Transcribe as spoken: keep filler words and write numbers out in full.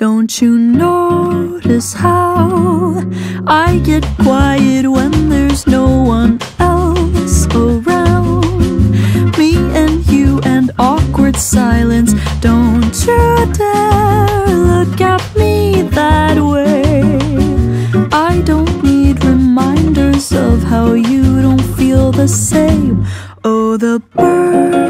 Don't you notice how I get quiet when there's no one else around? Me and you and awkward silence. Don't you dare look at me that way. I don't need reminders of how you don't feel the same. Oh, the bird